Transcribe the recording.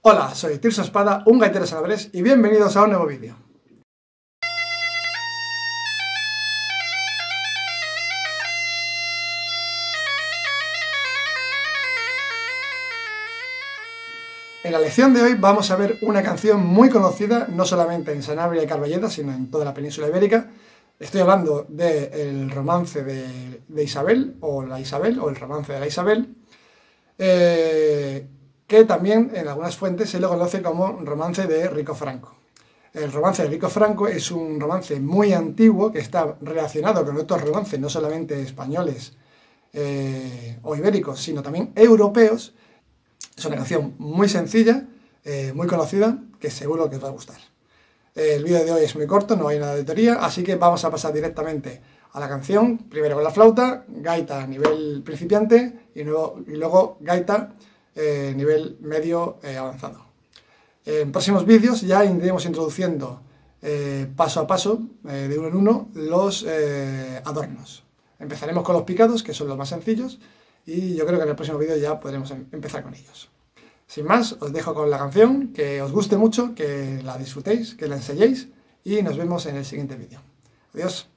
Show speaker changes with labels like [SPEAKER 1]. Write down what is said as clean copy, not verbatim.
[SPEAKER 1] Hola, soy Tirso Espada, un gaitero salabrés, y bienvenidos a un nuevo vídeo. En la lección de hoy vamos a ver una canción muy conocida, no solamente en Sanabria y Carballeda, sino en toda la península ibérica. Estoy hablando del romance de Isabel, o la Isabel, o el romance de la Isabel, que también en algunas fuentes se lo conoce como romance de Rico Franco. El romance de Rico Franco es un romance muy antiguo que está relacionado con otros romances, no solamente españoles o ibéricos, sino también europeos. Es una canción muy sencilla, muy conocida, que seguro que os va a gustar. El vídeo de hoy es muy corto, no hay nada de teoría, así que vamos a pasar directamente a la canción, primero con la flauta, gaita a nivel principiante y luego gaita nivel medio avanzado. En próximos vídeos ya iremos introduciendo paso a paso, de uno en uno, los adornos. Empezaremos con los picados, que son los más sencillos, y yo creo que en el próximo vídeo ya podremos empezar con ellos. Sin más, os dejo con la canción, que os guste mucho, que la disfrutéis, que la ensayéis, y nos vemos en el siguiente vídeo. Adiós.